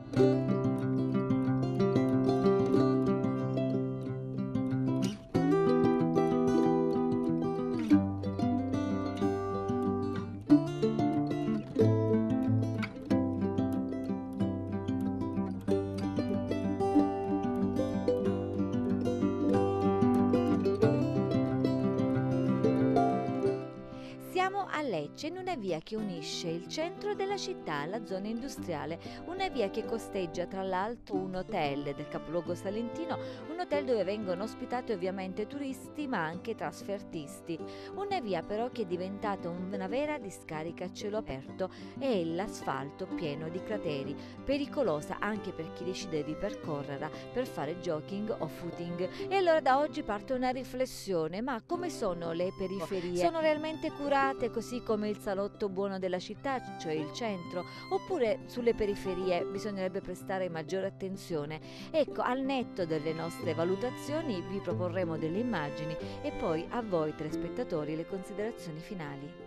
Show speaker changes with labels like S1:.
S1: Siamo a Lecce, in una via che unisce il centro della città alla zona industriale, una via che costeggia tra l'altro un hotel del capoluogo salentino, un hotel dove vengono ospitati ovviamente turisti ma anche trasfertisti. Una via però che è diventata una vera discarica a cielo aperto e l'asfalto pieno di crateri, pericolosa anche per chi decide di percorrerla per fare jogging o footing. E allora da oggi parte una riflessione: ma come sono le periferie? Sono realmente curate così come il salotto buono della città, cioè il centro, oppure sulle periferie bisognerebbe prestare maggiore attenzione? Ecco, al netto delle nostre valutazioni vi proporremo delle immagini e poi a voi telespettatori le considerazioni finali.